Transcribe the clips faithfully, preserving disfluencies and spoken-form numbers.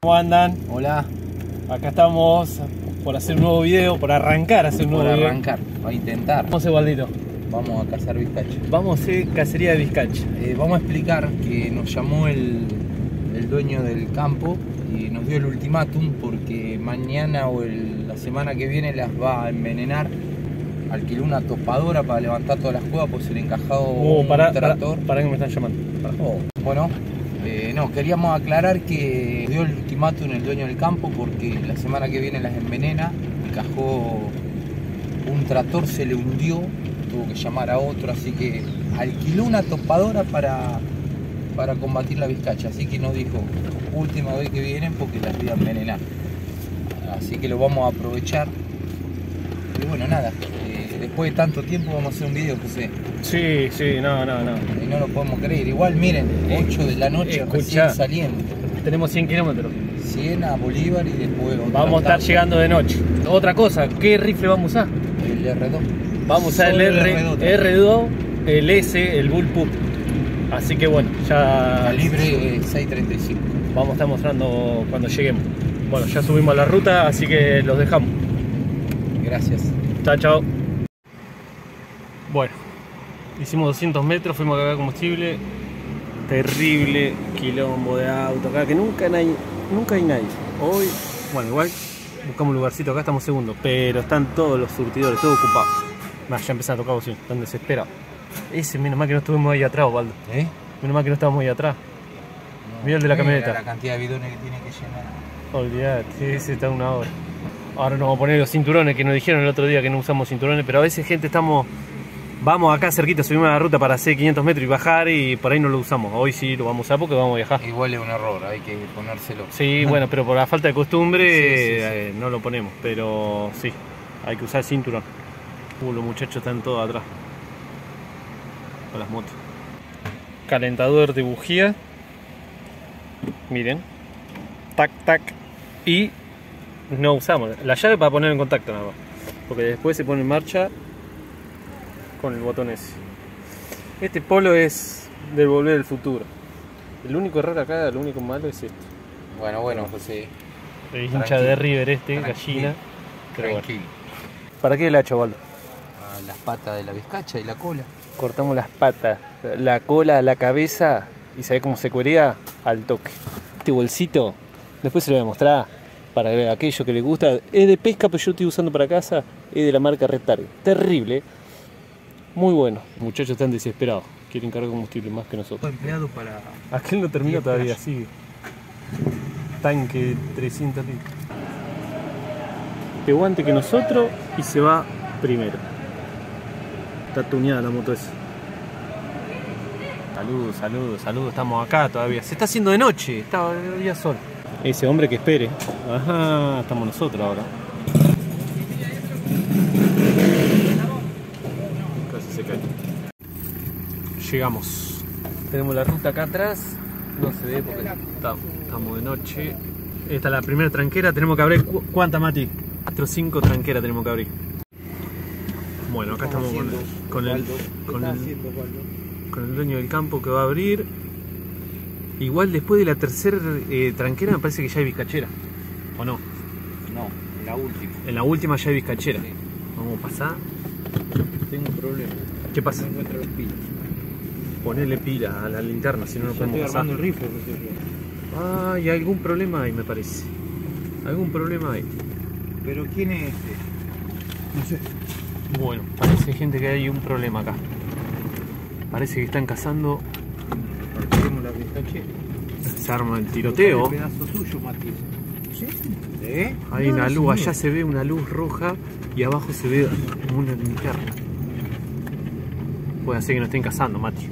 ¿Cómo andan? Hola. Acá estamos por hacer un nuevo video, por arrancar a hacer un nuevo Por video. arrancar, va a intentar. Vamos a Evaldito. Vamos a cazar vizcacha. Vamos a hacer cacería de vizcacha. Eh, vamos a explicar que nos llamó el, el dueño del campo y nos dio el ultimátum porque mañana o el, la semana que viene las va a envenenar. Alquiló una topadora para levantar todas las cuevas, pues se le encajado Oh, un pará, tractor. pará, pará que me están llamando. Pará. Oh, bueno, eh, no, queríamos aclarar que dio el ultimátum el dueño del campo porque la semana que viene las envenena. Encajó un tractor, se le hundió, tuvo que llamar a otro, así que alquiló una topadora para, para combatir la vizcacha. Así que nos dijo, última vez que vienen porque las voy a envenenar. Así que lo vamos a aprovechar. Y bueno, nada, eh, después de tanto tiempo vamos a hacer un video, José. Sí, sí, no, no, no. Y no lo podemos creer. Igual, miren, ocho de la noche Escuchá. recién saliendo. Tenemos cien kilómetros. cien a Bolívar y después... otra Vamos a estar tarde. llegando de noche. Otra cosa, ¿qué rifle vamos a usar? El erre dos. Vamos a usar el Solo R, dos. erre dos, el S, el Bullpup. Así que bueno, ya Calibre seiscientos treinta y cinco. vamos a estar mostrando cuando lleguemos. Bueno, ya subimos a la ruta, así que los dejamos. Gracias. Chao, chao. Bueno, hicimos doscientos metros, fuimos a cargar combustible. Terrible quilombo de auto acá, que nunca hay, nunca hay nadie. Hoy, bueno, igual buscamos un lugarcito, acá estamos segundos, pero están todos los surtidores, todo ocupado. Más, ya empezaron a tocar bocina, están desesperados. Ese, menos mal que no estuvimos ahí atrás, Osvaldo. ¿Eh? Menos mal que no estábamos ahí atrás. No, Mirá el de la mira camioneta. La cantidad de bidones que tiene que llenar. Olvidate, ese está una hora. Ahora nos vamos a poner los cinturones que nos dijeron el otro día que no usamos cinturones, pero a veces, gente, estamos... Vamos acá cerquita, subimos a la ruta para hacer quinientos metros y bajar y por ahí no lo usamos. Hoy sí lo vamos a usar porque vamos a viajar. Igual es un error, hay que ponérselo. Sí, bueno, pero por la falta de costumbre Sí, sí, sí. eh, no lo ponemos, pero sí, hay que usar el cinturón. Uh, los muchachos están todos atrás con las motos. Calentador de bujía. Miren. Tac, tac. Y no usamos la llave para poner en contacto nada más, porque después se pone en marcha con el botón ese. Este polo es del Volver al Futuro. El único error acá, lo único malo es esto. Bueno, bueno, José. El hincha Tranquilo. de River este, Tranquilo. gallina. Pero bueno. Tranquilo. ¿Para qué le ha hecho, Baldo? A las patas de la vizcacha y la cola. Cortamos las patas, la cola, la cabeza y ¿sabe cómo se cuería? Al toque. Este bolsito, después se lo voy a mostrar para ver aquello que le gusta. Es de pesca, pero yo estoy usando para casa. Es de la marca Red Target. Terrible. Muy bueno. Los muchachos están desesperados. Quieren cargar combustible más que nosotros. Fue empleado para... Aquel no termina diez todavía, flash. sigue. Tanque de trescientos litros. Que aguante que nosotros y se va primero. Está tuneada la moto esa. Saludos, saludos, saludos. Estamos acá todavía. Se está haciendo de noche. Está día sol. Ese hombre que espere. Ajá, estamos nosotros ahora. Casi se cae. Llegamos. Tenemos la ruta acá atrás. No se ve porque está- estamos de noche. Esta es la primera tranquera. Tenemos que abrir. ¿cu- ¿Cuánta, Mati? cuatro o cinco tranqueras tenemos que abrir. Bueno, acá estamos con, con el, con, el, con el dueño del campo que va a abrir. Igual después de la tercera eh, tranquera me parece que ya hay vizcachera. ¿O no? No, la última. En la última ya hay vizcachera. Sí. Vamos a pasar. Tengo un problema. ¿Qué pasa? No encuentro los pilas. Ponerle pila a la linterna, si no, no Ya podemos estoy pasar. armando el rifle, José. Ah, hay algún problema ahí, me parece. Algún problema ahí. Pero ¿quién es este? No sé. Bueno, parece, gente, que hay un problema acá. Parece que están cazando. Partimos la vizcacha. Se arma el tiroteo. El pedazo tuyo, Mati. ¿Sí? ¿Eh? Hay No, una no, luz, señor. allá se ve una luz roja y abajo se ve una linterna. Puede ser que nos estén cazando, Mati.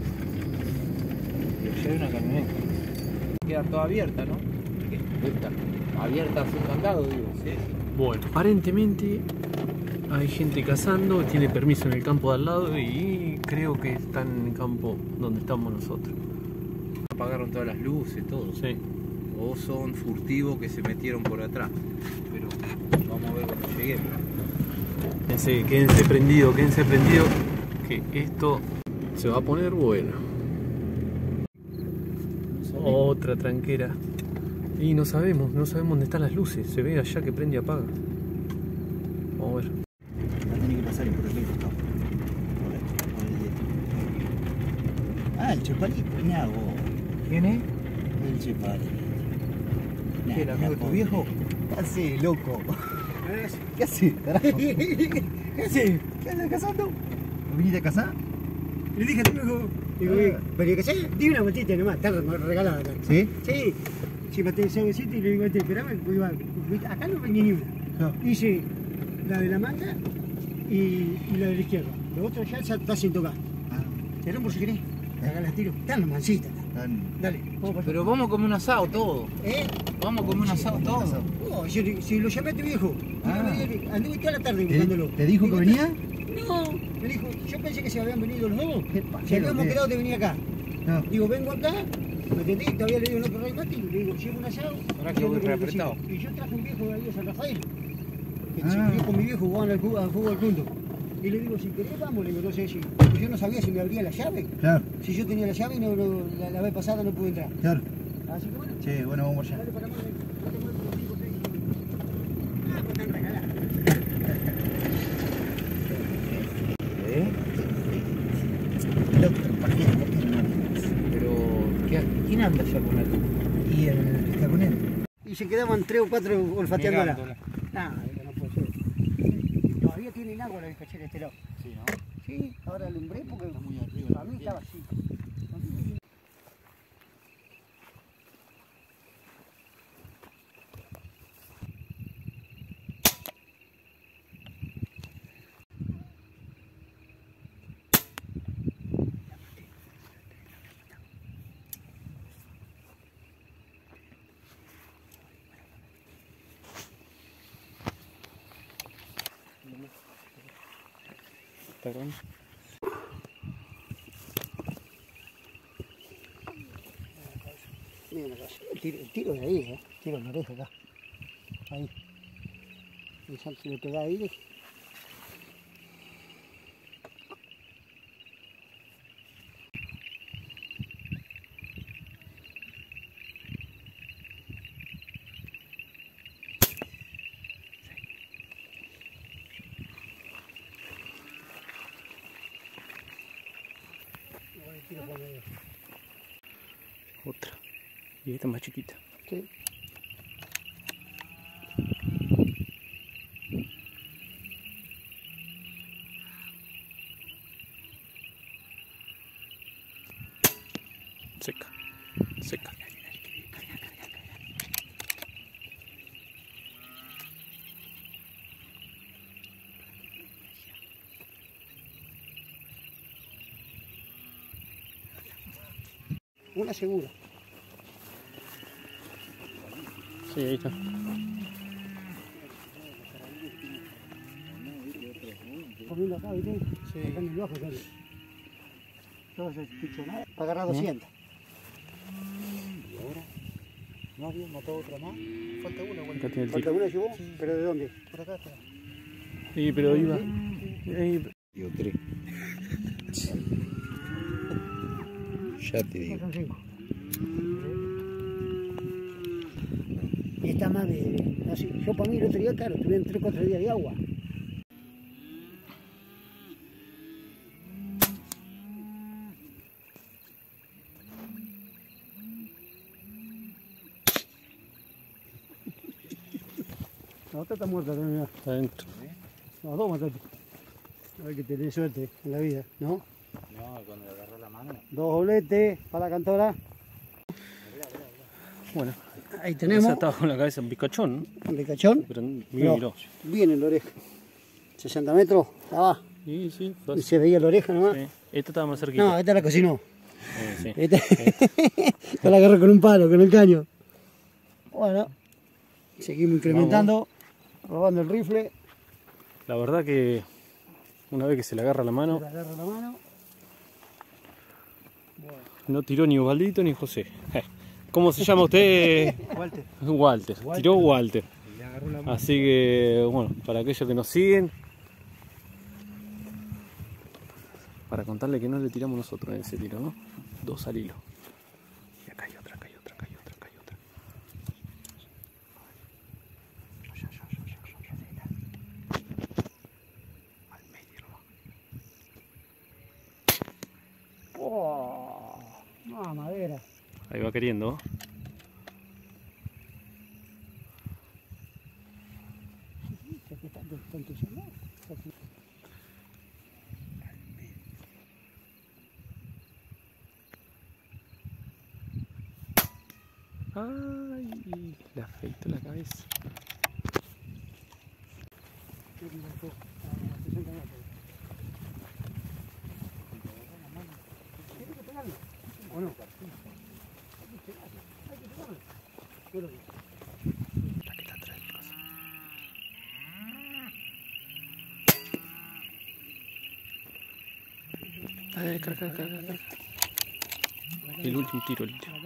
Y allá hay una camioneta. Queda toda abierta, ¿no? Esta. Abierta sin candado, digo. Sí. Bueno, aparentemente hay gente cazando, tiene permiso en el campo de al lado y creo que están en el campo donde estamos nosotros. Apagaron todas las luces, todo. Sí. O son furtivos que se metieron por atrás. Pero vamos a ver cuando lleguemos. Quédense, quédense prendidos, quédense prendidos, que esto se va a poner bueno. Otra tranquera. Y no sabemos, no sabemos dónde están las luces. Se ve allá que prende y apaga. Vamos a ver. Va a tener que pasar por aquí, por Ah, el Chepalito, mirá vos. ¿Quién es? El Chepalito. ¿Qué, el amigo de tu viejo? ¿Qué haces, loco? ¿Qué haces, carajo? ¿Qué haces? ¿Qué andas casando? ¿No viniste a casar? Le dije a tu viejo, digo, Ah. pero que sé, di una vueltita nomás, está regalada acá. ¿Sí? Sí, si maté el suavecito y le digo, este, esperame, pues iba, acá no venía ni una. No. Hice la de la manga y, y la de la izquierda. Lo otro ya está sin tocar. Ah, Te rompo si querés, acá las tiro. Están las mancitas. tan... Dale, vamos para Pero vamos a comer un asado todo. ¿Eh? Vamos a comer un asado todo. Oh, yo le- si lo llamé a tu viejo, Ah. anduve toda la tarde ¿Te, buscándolo. ¿Te dijo que Digo, venía? No, me dijo, yo pensé que se habían venido los dos. Qué Si pajero habíamos que es. quedado de venir acá. No. Digo, vengo acá, ¿me entendí? Todavía le digo, no corráis más, y le digo, llevo un asado. Ahora que y voy ando con lo reapretado. sigo. Y yo traje un viejo de ahí de San Rafael. Que Ah. yo con mi viejo jugaban al fútbol, al fútbol juntos. Y le digo, si querés, vamos, le digo, no sé si. Porque yo no sabía si me abría la llave. Claro, Si yo tenía la llave y no, no- la, la vez pasada no pude entrar. claro. Así que bueno, Che, bueno, vamos allá. dale para acá, no te mueves los cinco, seis. Ah, pues están regaladas. ¿Eh? Loco, pajero, ¿por qué no? Pero, ¿qué, ¿quién anda allá con él? ¿Y el que está con él? Y se quedaban tres o cuatro olfateándola. Mirándola. Ah, no puede ser. Todavía tienen agua la bizcachera de este lado. Sí, ¿no? Sí, ahora alumbré porque Está muy arriba. para mí estaba así. Perdón. Miren acá, el tiro, el tiro de ahí, ¿eh? El tiro en la oreja acá. Ahí. El salto si le pega ahí. Ahí tiro por medio. Otra. Y esta es más chiquita. Sí. Seca. Seca. Una segura. Sí, ahí está. Comiendo acá, ¿viste? Sí. Acá en el bajo, ¿sabes? Todo ese picho nada. Para agarrar doscientos. ¿Y ahora? ¿No había matado otra más? Falta una, bueno. Acá tiene el ¿Falta tiro. una llevó? ¿Pero de dónde? Por acá está. Sí, pero iba. Ahí- Digo, tres. Ya te digo. Son cinco. Y está más de... Así. Yo para mí el otro día, claro, tuvieron tres o cuatro días de agua. La otra está muerta también, mirá. Está adentro. Las dos mataste. A ver que tenés suerte en la vida, ¿no? No, cuando le agarró la mano. Dos dobletes para la cantora. Bueno, Ahí esa tenemos estaba con la cabeza en bizcachón, ¿no? un becachón. Pero miró, No. miró. Bien en la oreja. sesenta metros, estaba. Sí, sí, Y fácil. se veía la oreja nomás. Sí. Esta estaba más cerquita. No, esta la cocinó. Eh, sí. Esta, esta la agarró con un palo, con el caño. Bueno, seguimos incrementando, robando el rifle. La verdad que una vez que se le agarra la mano, Le agarro la mano. no tiró ni Osvaldito ni José. Eh, ¿Cómo se llama usted? Walter. Walter. Tiró Walter. Le agarró la mano. Así que, bueno, para aquellos que nos siguen, para contarle que no le tiramos nosotros en ese tiro, ¿no? Dos al hilo. Y acá hay otra, acá hay otra, acá hay otra, acá hay otra. va queriendo. Ay, le afeitó la cabeza. ¿O no? A ver, carga, carga, carga. El último tiro, el último.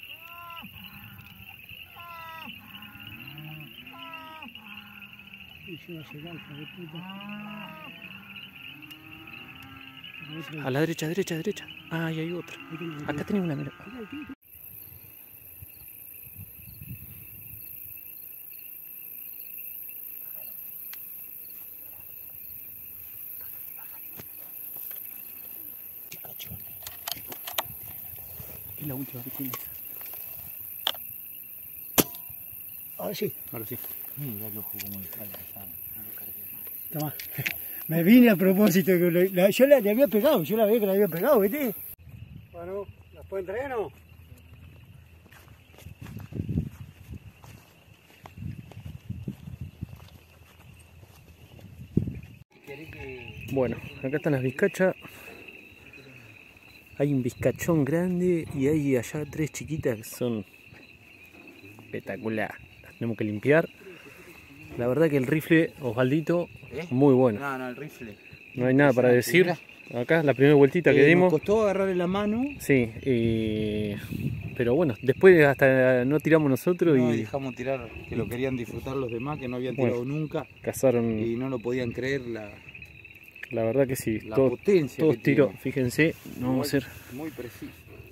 A la derecha, derecha, derecha. Ah, ahí hay otra. Acá tenés una, mira. Es la última que tienes. Ahora sí. Ahora sí. Mira el ojo como le cae. Toma. Me vine a propósito, que le- la- yo la, le había pegado, yo la veía que la había pegado, ¿viste? Bueno, ¿las pueden traer o no? Bueno, acá están las vizcachas. Hay un vizcachón grande y hay allá tres chiquitas que son espectacular. Las tenemos que limpiar. La verdad que el rifle, Osvaldito, ¿Eh? muy bueno. No, no, el rifle. No hay nada para decir. Acá la primera vueltita que Eh, dimos. Nos costó agarrarle la mano. Sí, y... pero bueno, después hasta no tiramos nosotros No, y y dejamos tirar, que lo querían disfrutar los demás, que no habían Bueno. tirado nunca. cazaron. Y no lo podían creer la, La verdad que sí, la todo- potencia todos que tiros. tiene. Fíjense, no vamos a Igual, hacer. muy preciso.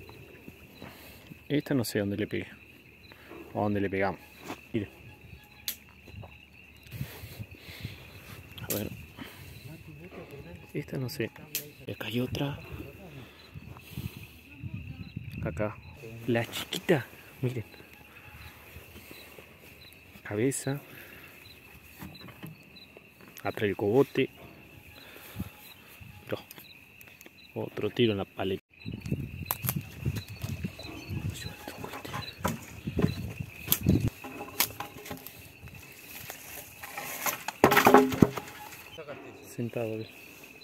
Esta no sé dónde le pegué. O dónde le pegamos. Mire. A ver. Esta no sé. Y acá hay otra. Acá. La chiquita. Miren. Cabeza. Atrás el cogote. No. Otro tiro en la paleta. Sentado. ¿Ves?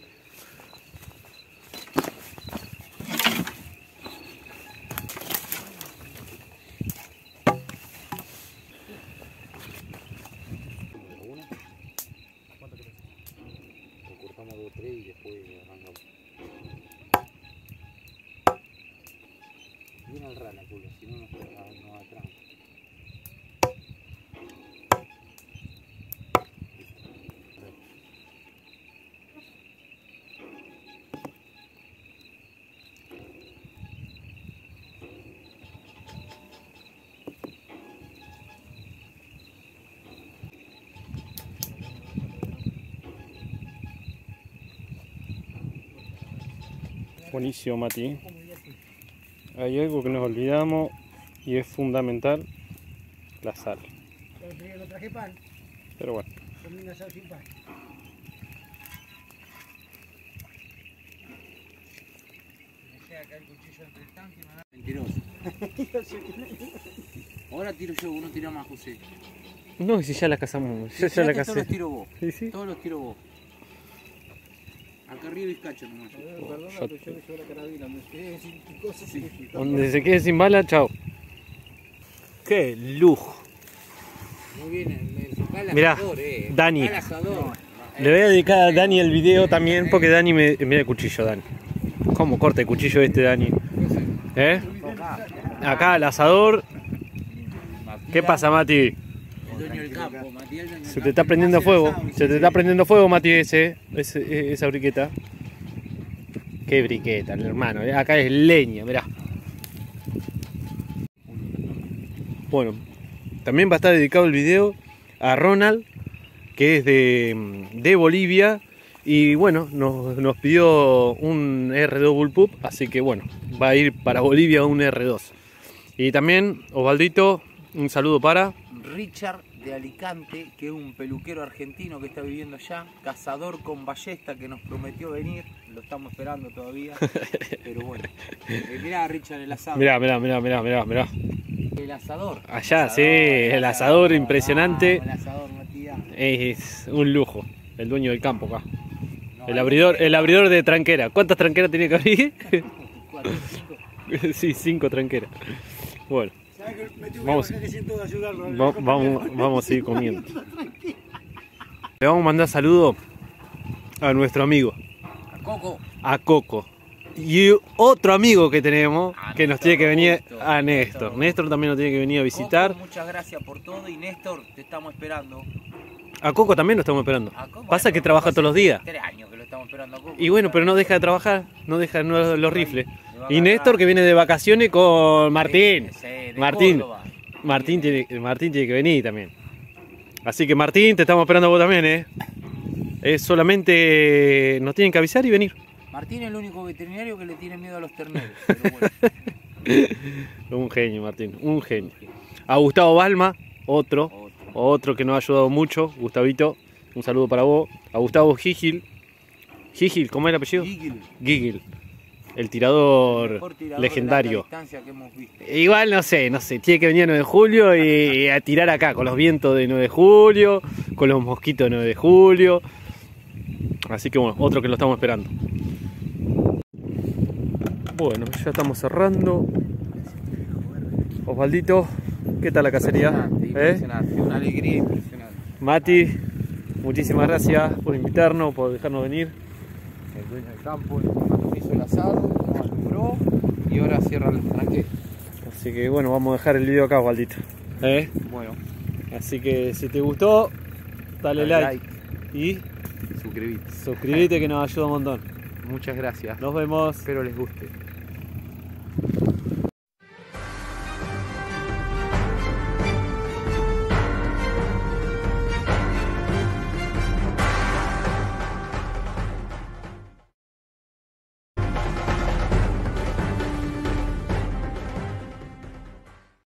Lo cortamos dos o tres y después arrancamos. Bien al rana, culo, si no nos no atrás. Buenísimo, Mati. Hay algo que nos olvidamos y es fundamental, la sal. Yo no traje pan, Pero bueno, comí una sal sin pan. Mentiroso. Ahora tiro yo, uno tira más, José. no, si ya la cazamos, ya, ya Fíjate, la todos casé. los tiro vos. Sí, sí. Todos los tiro vos. Acá arriba Vizcacho nomás. Perdona, yo pero yo me llevo la carabina, me quedé sin cosas. Donde se quede sin bala, chao. Qué lujo. Muy bien, el, el local Mirá, asador, eh. Dani. Local asador. Le voy a dedicar a Dani el video también, porque Dani me... Mira el cuchillo, Dani. ¿Cómo corta el cuchillo este, Dani? ¿Eh? Acá el asador. ¿Qué pasa, Mati? El dueño del campo, Matías, el dueño del Se te campo. está prendiendo fuego. Se te está prendiendo fuego, Mati, ese, ese- esa briqueta. Qué briqueta, mi hermano. Acá es leña, mirá. Bueno, también va a estar dedicado el video a Ronald, que es de, de Bolivia. Y bueno, nos, nos pidió un R dos Bullpup, así que bueno, va a ir para Bolivia un R dos. Y también, Osvaldito, un saludo para... Richard de Alicante, que es un peluquero argentino que está viviendo allá, cazador con ballesta, que nos prometió venir, lo estamos esperando todavía, pero bueno. Eh, mirá, Richard, el asador. Mirá, mirá, mirá, mirá, mirá, mirá. El asador. Allá, el sí, asador, el asador impresionante. Ah, el asador, Matías. Es un lujo, el dueño del campo acá. No, El abridor, el abridor de tranquera. ¿Cuántas tranqueras tiene que abrir? cuatro, cinco. Sí, cinco tranqueras. Bueno, ¿Sabes que me tuve Vamos. que bajar que siento de ayudarlo? va- vamos, vamos a seguir comiendo. Le vamos a mandar saludo a nuestro amigo, A Coco. a Coco. Y otro amigo que tenemos A que nos Néstor tiene que venir, Robusto. a Néstor. Néstor también nos tiene que venir a visitar. Coco, muchas gracias por todo y Néstor, te estamos esperando. A Coco también lo estamos esperando. A Coco, Pasa bueno, que trabaja hace todos los días. Tres años que lo estamos esperando a Coco. Y bueno, pero no deja de trabajar, no deja no- los rifles. Le va a Y agarrar. Néstor que viene de vacaciones con Martín. Sí, sí, de Martín. Córdoba. Martín tiene, Martín tiene que venir también. Así que Martín, te estamos esperando a vos también, ¿eh? Es solamente... Nos tienen que avisar y venir. Martín es el único veterinario que le tiene miedo a los terneros. Pero bueno, Un genio, Martín, un genio. A Gustavo Balma, otro, otro. otro que nos ha ayudado mucho. Gustavito, un saludo para vos. A Gustavo Gigil. Gigil, ¿cómo es el apellido? Gigil, Gigil. El tirador mejor tirador legendario. de larga distancia que hemos visto. Igual no sé, no sé, tiene que venir a nueve de julio y a tirar acá con los vientos de nueve de julio, con los mosquitos de nueve de julio. Así que bueno, otro que lo estamos esperando. Bueno, ya estamos cerrando. Osvaldito, ¿qué tal la cacería? Impresionante, ¿Eh? impresionante, una alegría impresionante. Mati, muchísimas gracias por invitarnos, por dejarnos venir. El dueño del campo nos hizo el asado, nos alumbró y ahora cierran las tranqueras. Así que bueno, vamos a dejar el video acá, Osvaldito. ¿Eh? Bueno, Así que si te gustó, dale, dale like. Y suscribite. suscríbete que nos ayuda un montón. Muchas gracias. Nos vemos. Espero les guste.